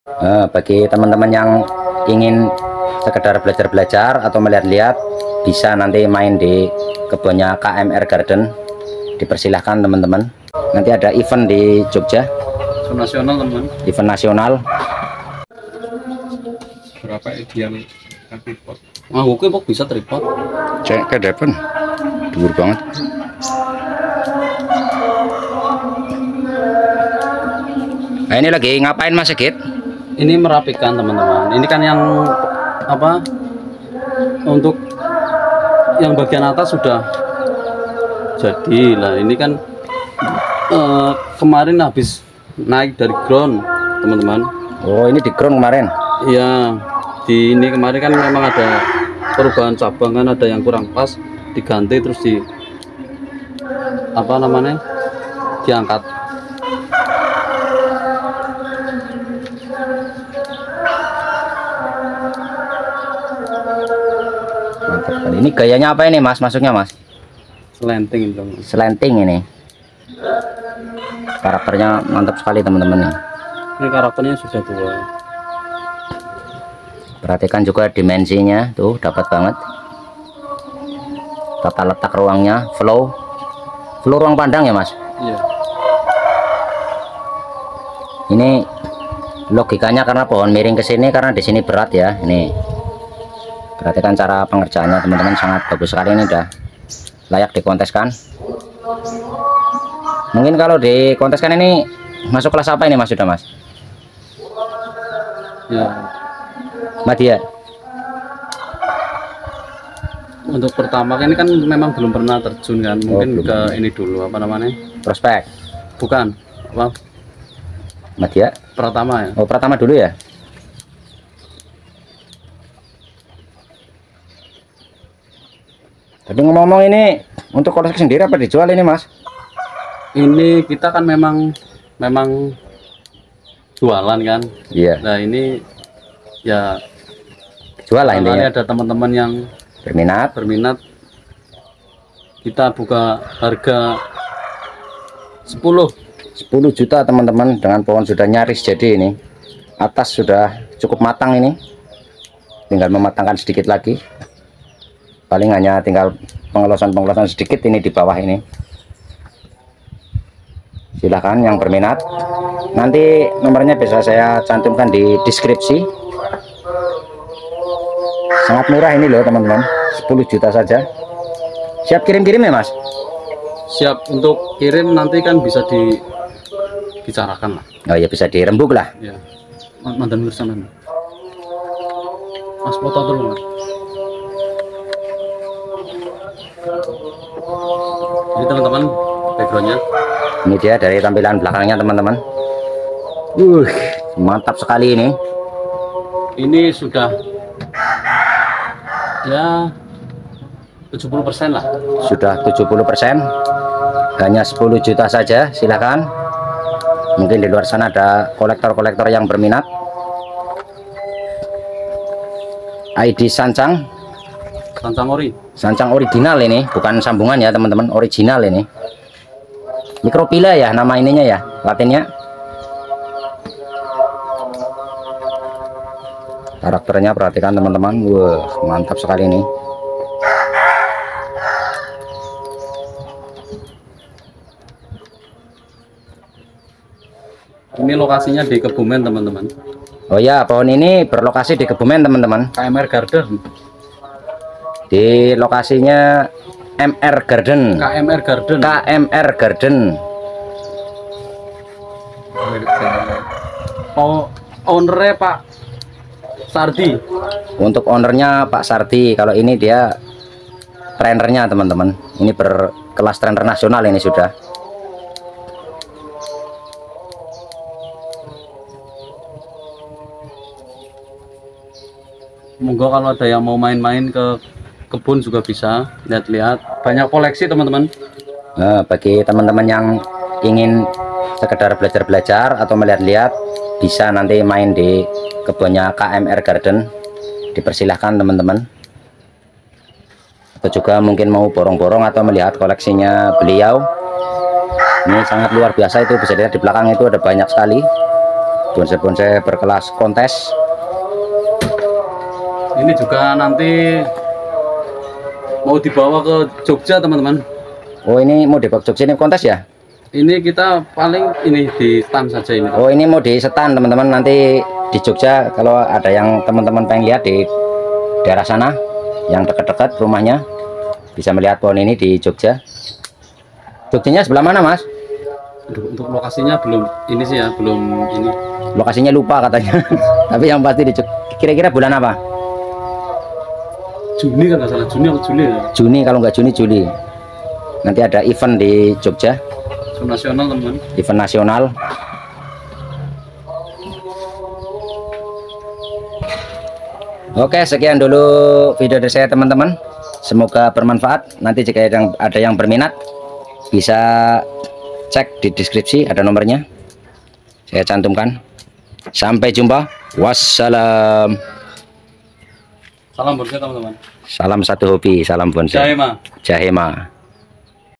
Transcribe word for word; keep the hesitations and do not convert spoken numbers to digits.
Nah, bagi teman-teman yang ingin sekedar belajar-belajar atau melihat-lihat, bisa nanti main di kebunnya K M R Garden. Dipersilahkan teman-teman. Nanti ada event di Jogja. Nasional teman. Event nasional. Berapa ideal tripod? Ah, oke kok bisa tripod. Cek ke depan. Dhuwur banget. Nah, ini lagi ngapain Mas Sigit? Ini merapikan teman-teman. Ini kan yang apa? Untuk yang bagian atas sudah jadi lah. Ini kan eh, kemarin habis naik dari ground teman-teman. Oh, ini di ground kemarin. Iya, di ini kemarin kan memang ada perubahan cabang, kan ada yang kurang pas, diganti terus di apa namanya diangkat. Mantap sekali. Ini gayanya apa ini Mas? Masuknya Mas? Selenting itu. Selenting ini. Karakternya mantap sekali teman-teman nih. Ini karakternya sudah tua. Perhatikan juga dimensinya, tuh dapat banget. Tata letak ruangnya, flow, flow ruang pandang ya Mas. Iya. Ini logikanya karena pohon miring ke sini karena di sini berat ya. Ini perhatikan cara pengerjaannya teman-teman, sangat bagus sekali. Ini udah layak dikonteskan. Mungkin kalau dikonteskan ini masuk kelas apa ini Mas sudah Mas? Ya. Madya. Untuk pertama ini kan memang belum pernah terjun kan, mungkin oh, ke ini dulu apa namanya? Prospek. Bukan. Apa? Madya. Pertama ya. Oh, pertama dulu ya. Tapi ngomong-ngomong ini untuk koleksi sendiri apa dijual ini Mas? Ini kita kan memang memang jualan kan. Iya. Nah ini ya Jual lah intinya. ada teman-teman yang Berminat. berminat, kita buka harga sepuluh Juta teman-teman, dengan pohon sudah nyaris jadi ini. Atas sudah cukup matang ini. Tinggal mematangkan sedikit lagi. Paling hanya tinggal pengelosan-pengelosan sedikit ini di bawah ini. Silahkan yang berminat. Nanti nomornya bisa saya cantumkan di deskripsi. Sangat murah ini loh teman-teman, sepuluh juta saja. Siap kirim-kirim ya Mas? siap untuk kirim, nanti kan bisa dibicarakan lah. Oh ya, bisa dirembuk lah. Ya, mantan bersama Mas, foto dulu Mas. Ini teman-teman backgroundnya. Ini dia dari tampilan belakangnya teman-teman. Uh, mantap sekali ini. Ini sudah ya tujuh puluh persen lah. Sudah tujuh puluh persen. Hanya sepuluh juta saja, silakan. Mungkin di luar sana ada kolektor-kolektor yang berminat. I D sancang. Sancang ori. Sancang original ini, bukan sambungan ya teman-teman, original ini. Microphylla ya nama ininya ya, latinnya. Karakternya perhatikan teman-teman. Wah, mantap sekali ini. Ini lokasinya di Kebumen teman-teman. Oh ya, pohon ini berlokasi di Kebumen teman-teman. K M R Garden. Di lokasinya M R Garden. K M R Garden. K M R Garden. Oh, ownernya Pak Sardi. Untuk ownernya Pak Sardi. Kalau ini dia trainernya teman-teman. Ini berkelas trainer nasional ini sudah. Semoga kalau ada yang mau main-main ke kebun juga bisa lihat-lihat. Banyak koleksi teman-teman. Nah, bagi teman-teman yang ingin sekedar belajar-belajar atau melihat-lihat, bisa nanti main di kebunnya K M R Garden. Dipersilahkan teman-teman. Atau juga mungkin mau borong-borong atau melihat koleksinya beliau. Ini sangat luar biasa, itu bisa dilihat di belakang itu ada banyak sekali. bonsai-bonsai berkelas kontes. Ini juga nanti mau dibawa ke Jogja teman-teman. Oh, ini mau dibawa ke Jogja, ini kontes ya? Ini kita paling ini di stand saja ini. Oh, ini mau di stand teman-teman, nanti di Jogja kalau ada yang teman-teman pengen lihat di daerah sana yang dekat-dekat rumahnya bisa melihat pohon ini di Jogja. Jogjanya sebelah mana, Mas? Aduh, untuk lokasinya belum ini sih ya, belum ini. Lokasinya lupa katanya. Tapi yang pasti di Jogja. Kira-kira bulan apa? Juni kan nggak salah, Juni atau Juli ya? Juni, kalau nggak Juni Juli. Nanti ada event di Jogja. So, nasional teman. Event nasional. Oke, sekian dulu video dari saya teman-teman. Semoga bermanfaat. Nanti jika ada yang, ada yang berminat bisa cek di deskripsi, ada nomornya. Saya cantumkan. Sampai jumpa. Wassalam. Salam bonsai teman-teman. Salam satu hobi, salam bonsai. Jahema. Jahema.